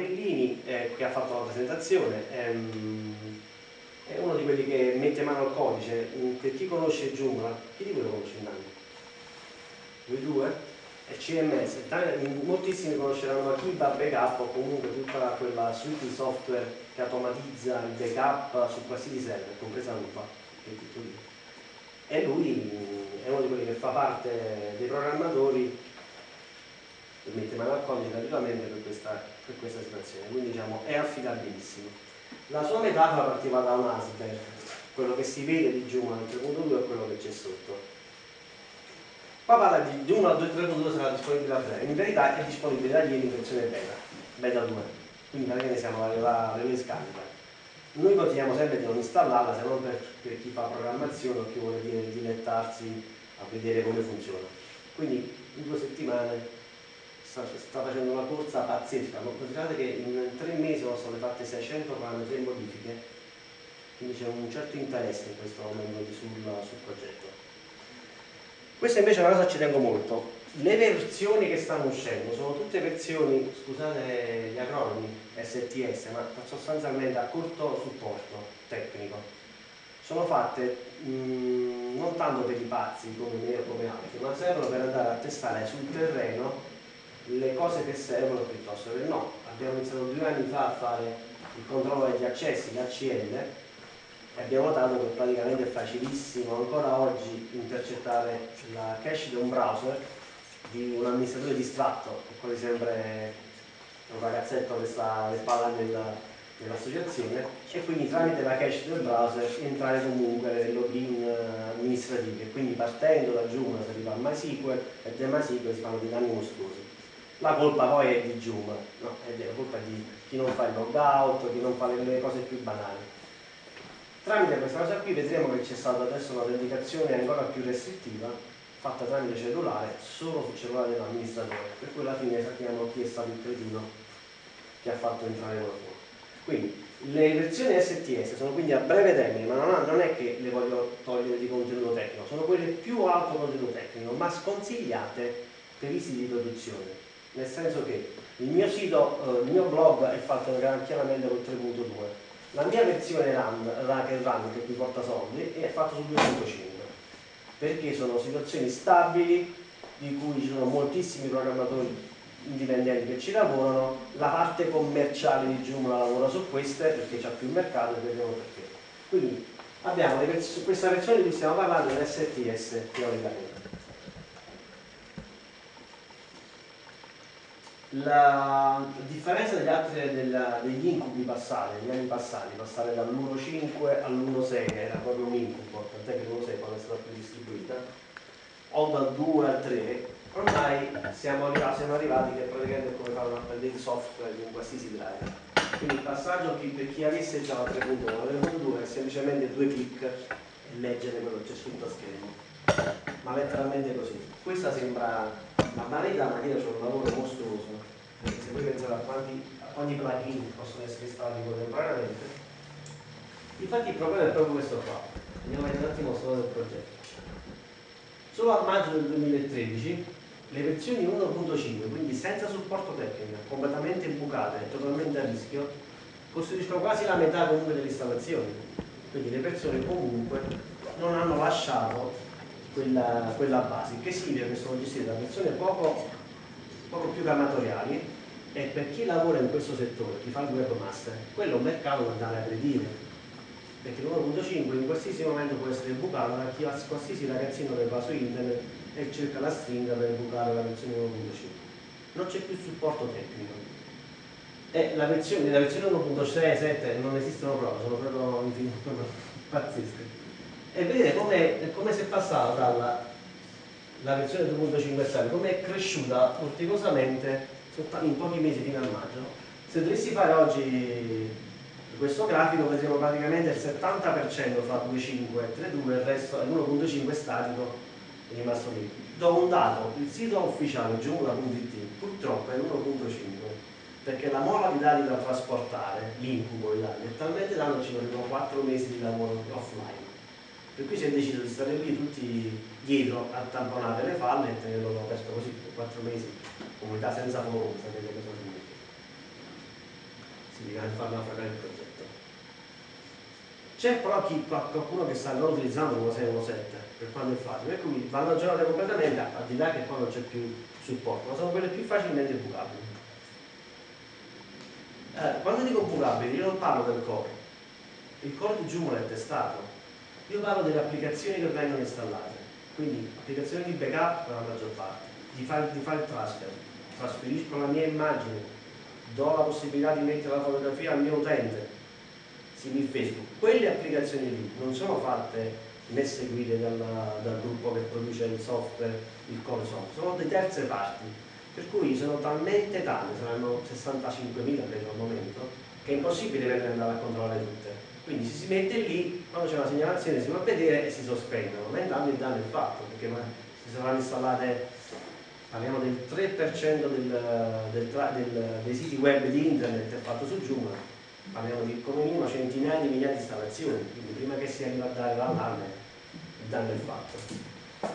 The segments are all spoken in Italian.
Bellini, che ha fatto la presentazione, è uno di quelli che mette mano al codice. Per chi conosce Joomla, chi di voi lo conosce intanto? Voi due? E CMS, moltissimi conosceranno Akiba Backup o comunque tutta quella suite di software che automatizza il backup su qualsiasi server, compresa Lupa, che è tutto lì. E lui è uno di quelli che fa parte dei programmatori che mette mano al codice gratuitamente per questa situazione, quindi diciamo è affidabilissimo. La sua metafora partiva da un iceberg, quello che si vede di Joomla 3.2 è quello che c'è sotto. Qua parla di Joomla 3.2 sarà disponibile a breve, in verità è disponibile da ieri in versione beta 2, quindi praticamente siamo alla release carica. Noi consigliamo sempre di non installarla se non per chi fa programmazione o chi vuole dilettarsi a vedere come funziona. Quindi in 2 settimane sta facendo una corsa pazzesca, considerate che in 3 mesi sono state fatte 643 modifiche, quindi c'è un certo interesse in questo momento sul progetto. Questa invece è una cosa che ci tengo molto. Le versioni che stanno uscendo sono tutte versioni, scusate gli acronimi, STS, ma sostanzialmente a corto supporto tecnico. Sono fatte non tanto per i pazzi come me o come altri, ma servono per andare a testare sul terreno le cose che servono piuttosto che no. Abbiamo iniziato 2 anni fa a fare il controllo degli accessi, l'ACL, e abbiamo notato che praticamente è facilissimo ancora oggi intercettare la cache di un browser di un amministratore distratto, che quasi sempre un ragazzetto che sta alle spalle dell'associazione, e quindi tramite la cache del browser entrare comunque nelle login amministrative, e quindi partendo da Joomla si arriva a MySQL e da MySQL si fanno dei danni mostruosi. La colpa poi è di Joomla, no, è la colpa di chi non fa il logout, chi non fa le cose più banali. Tramite questa cosa qui vedremo che c'è stata adesso un'autenticazione ancora più restrittiva fatta tramite cellulare solo sul cellulare dell'amministratore, per cui alla fine sappiamo chi è stato il cretino che ha fatto entrare qualcuno. Quindi le versioni STS sono quindi a breve termine, ma non è che le voglio togliere di contenuto tecnico, sono quelle più alto contenuto tecnico, ma sconsigliate per i siti di produzione, nel senso che il mio sito, il mio blog è fatto chiaramente con 3.2. La mia versione run che mi porta soldi è fatta su 2.5, perché sono situazioni stabili di cui ci sono moltissimi programmatori indipendenti che ci lavorano. La parte commerciale di Joomla lavora su queste perché c'è più mercato e vedremo perché. Quindi abbiamo questa versione di cui stiamo parlando è l'STS teoricamente. La differenza degli incubi passati, degli anni passati, passare dall'1.5 all'1.6 era proprio un incubo, tant'è che l'1.6 quando è stata più distribuita, o dal 2 al 3, ormai siamo arrivati che praticamente è come fare un update software di un qualsiasi driver. Quindi il passaggio per chi avesse già la 3.1 alla 3.2 è semplicemente 2 clic e leggere quello che c'è scritto a schermo, ma letteralmente così. Questa sembra una banalità, ma io ho un lavoro mostruoso, perché se voi pensate a quanti plugin possono essere installati contemporaneamente, infatti il problema è proprio questo qua. Andiamo a vedere un attimo solo del progetto. Solo a maggio del 2013 le versioni 1.5, quindi senza supporto tecnico, completamente bucate e totalmente a rischio, costituiscono quasi la metà comunque delle installazioni. Quindi le persone comunque non hanno lasciato quella base, che significa che sono gestite da persone poco più amatoriali, e per chi lavora in questo settore, chi fa il webmaster, quello è un mercato da andare a aggredire, perché l'1.5 in qualsiasi momento può essere bucato da qualsiasi ragazzino che va su internet e cerca la stringa per bucare la versione 1.5. Non c'è più supporto tecnico. E la versione 1.6, 7 non esistono proprio, sono proprio pazzesche. E vedete come si è passata dalla versione 2.5 come è cresciuta orticosamente in pochi mesi fino a maggio. Se dovessi fare oggi questo grafico vedremo praticamente il 70% fra 2.5 e 3.2, il resto è 1.5 statico, è rimasto lì. Do un dato: il sito ufficiale joomla.it purtroppo è 1.5, perché la mole di dati da trasportare, l'incubo di dati, è talmente tanto che ci vogliono 4 mesi di lavoro offline. Per cui si è deciso di stare lì tutti dietro a tamponare le falle e tenerlo aperto così per 4 mesi, comunità senza forum, sapete cosa significa. tipicamente far naufragare il progetto. C'è però qualcuno che sta non utilizzando 1.6 per quando è facile, per cui vanno aggiornate completamente, al di là che poi non c'è più supporto, ma sono quelle più facilmente bucabili. Quando dico bucabili io non parlo del core, il core di Joomla è testato, io parlo delle applicazioni che vengono installate, quindi applicazioni di backup per la maggior parte, di file transfer, trasferisco la mia immagine, do la possibilità di mettere la fotografia al mio utente, simil Facebook. Quelle applicazioni lì non sono fatte né seguite dal gruppo che produce il software, il core software, sono di terze parti, per cui sono talmente tante, saranno 65.000 credo al momento, che è impossibile per andare a controllare tutte. Quindi si mette lì, quando c'è una segnalazione si va a vedere e si sospendono, ma intanto il danno è fatto, perché si saranno installate, parliamo del 3% dei siti web di internet è fatto su Joomla, parliamo di come minimo centinaia di migliaia di installazioni, quindi prima che si arriva a dare l'allarme il danno è fatto.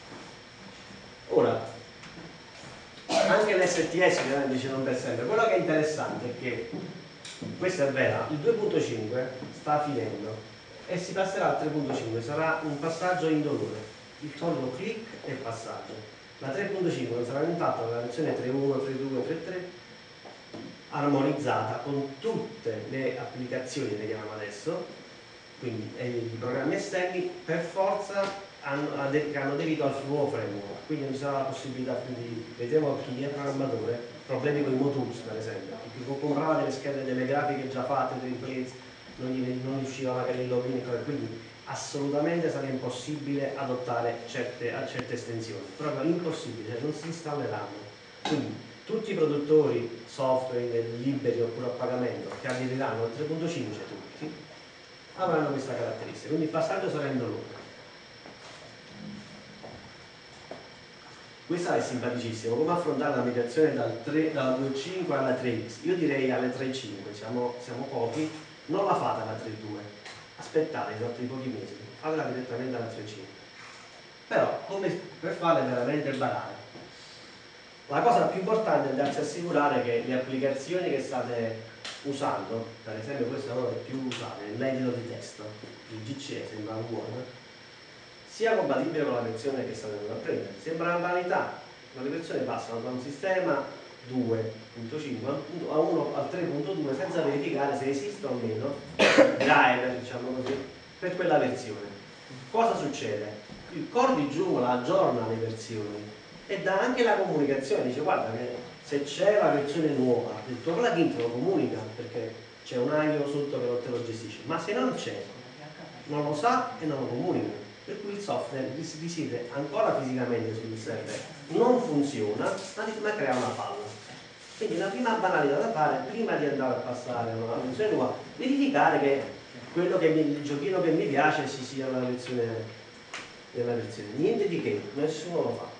Ora, anche l'STS che dice non per sempre, quello che è interessante è che, questa è vera, il 2.5 sta finendo e si passerà al 3.5, sarà un passaggio indolore, il solito click e passaggio. La 3.5 non sarà intatta la versione 3.1, 3.2, 3.3 armonizzata con tutte le applicazioni che chiamiamo adesso, quindi i programmi esterni per forza hanno aderito al nuovo framework, quindi non ci sarà la possibilità più di, vedremo chi è programmatore, problemi con i modules per esempio, chi comprava delle schede, delle grafiche già fatte, dei templates, non riusciva magari il login, quindi assolutamente sarà impossibile adottare certe estensioni, proprio impossibile, non si installeranno. Quindi tutti i produttori software liberi oppure a pagamento che aderiranno al 3.5, tutti, avranno questa caratteristica, quindi il passaggio sarà indolore. Questa è simpaticissima, come affrontare la migrazione dalla 2.5 alla 3x? Io direi alle 3.5, siamo pochi, non la fate alla 3.2, aspettate altri pochi mesi, fatela direttamente alla 3.5. Però, per farla è veramente banale. La cosa più importante è darsi assicurare che le applicazioni che state usando, per esempio questa è una delle più usate, l'edito di testo, il GCS, il One, sia compatibile con la versione che state andando a prendere. Sembra una banalità, ma le persone passano da un sistema 2.5 al 3.2 senza verificare se esiste o meno driver, diciamo così, per quella versione. Cosa succede? Il core di Joomla aggiorna le versioni e dà anche la comunicazione, dice guarda che se c'è la versione nuova il tuo plugin te lo comunica perché c'è un aglio sotto che non te lo gestisce, ma se non c'è non lo sa e non lo comunica, per cui il software risiede ancora fisicamente sul server, non funziona ma crea una falla. Quindi la prima banalità da fare prima di andare a passare a una versione nuova, verificare che il giochino che mi piace si sia nella versione, niente di che, nessuno lo fa.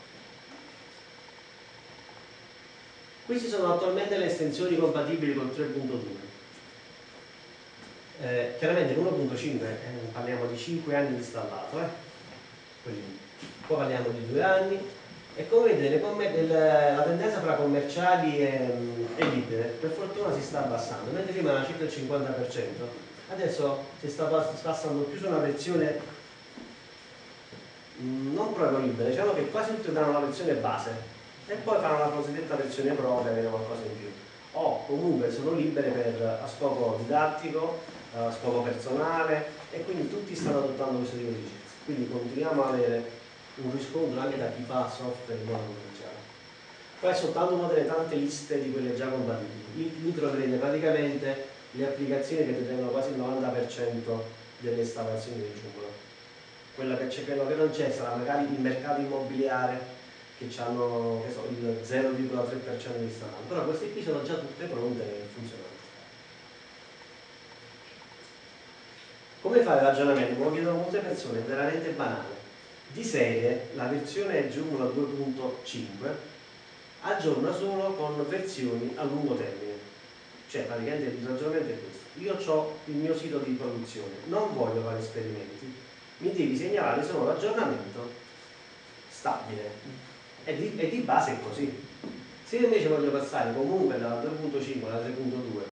Queste sono attualmente le estensioni compatibili con 3.2. Chiaramente l'1.5 parliamo di 5 anni installato, quindi poi parliamo di 2 anni e come vedete la tendenza fra commerciali e libere per fortuna si sta abbassando, mentre prima era circa il 50%, adesso si sta passando più su una versione non proprio libera, diciamo che quasi tutti danno la versione base e poi fanno la cosiddetta versione pro che avere qualcosa in più, o comunque sono libere a scopo didattico, a scopo personale, e quindi tutti stanno adottando questo tipo di licenze, quindi continuiamo ad avere un riscontro anche da chi fa software in modo commerciale. Poi è soltanto una delle tante liste di quelle già compatibili, lì troverete praticamente le applicazioni che detengono quasi il 90% delle installazioni di Joomla. Quello che non c'è sarà magari il mercato immobiliare che hanno il 0,3% di installato, però queste qui sono già tutte pronte e funzionanti. Come fare l'aggiornamento? Me lo chiedono molte persone, è veramente banale. Di serie la versione Joomla 2.5 aggiorna solo con versioni a lungo termine, cioè praticamente il ragionamento è questo: io ho il mio sito di produzione, non voglio fare esperimenti, mi devi segnalare solo l'aggiornamento stabile e di base è così. Se invece voglio passare comunque dalla 2.5 alla 3.2